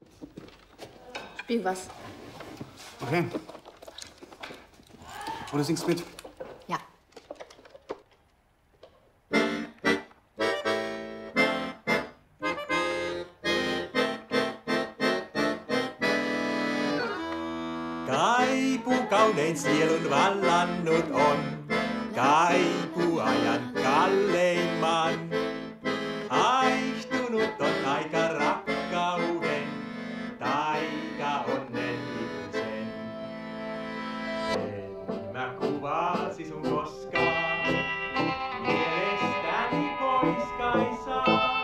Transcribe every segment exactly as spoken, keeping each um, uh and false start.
Spiel was. Okay. Und du singst mit? Ja. Kaipu kaunein sielun vallannut on, kaipu ajan kalleimman. Haihtunut on aika rakkauden, taika onnen ihmisen. En mä kuvasi sun koskaan, mielestäni pois kai saa.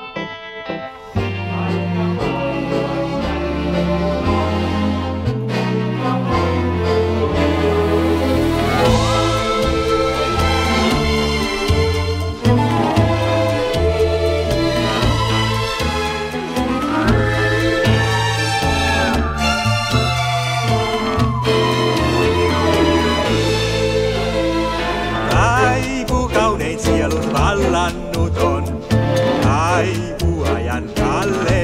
Sielun vallannut on, kaipu ajan kalle.